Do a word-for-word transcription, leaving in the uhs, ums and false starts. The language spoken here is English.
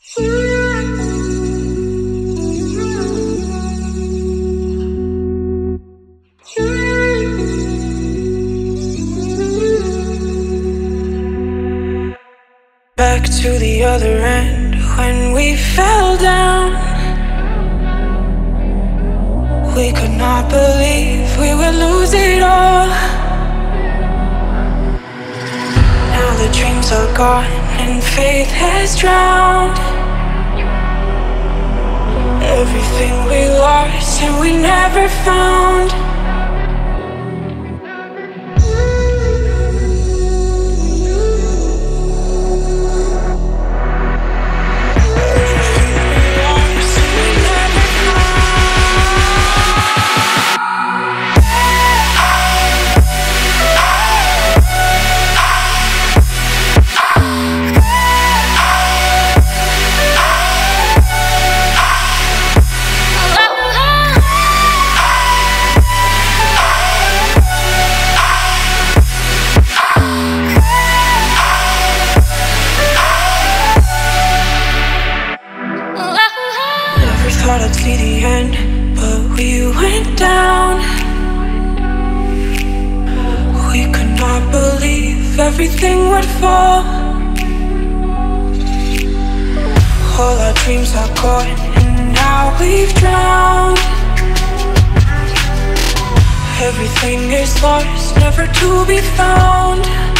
Back to the other end, when we fell down, we could not believe we would lose it all. Now the dreams are gone and faith has drowned. Everything we lost and we never found. Thought I'd see the end, but we went down. We could not believe everything would fall. All our dreams are gone, and now we've drowned. Everything is lost, never to be found.